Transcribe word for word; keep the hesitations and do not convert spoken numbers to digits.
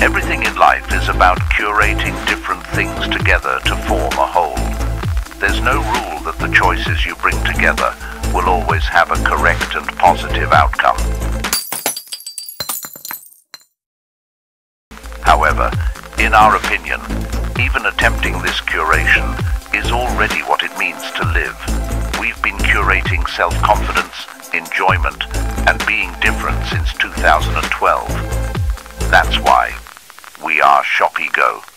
Everything in life is about curating different things together to form a whole. There's no rule that the choices you bring together will always have a correct and positive outcome. However, in our opinion, even attempting this curation is already what it means to live. We've been curating self-confidence, enjoyment, and being different since two thousand twelve. That's why we are Shopee Go.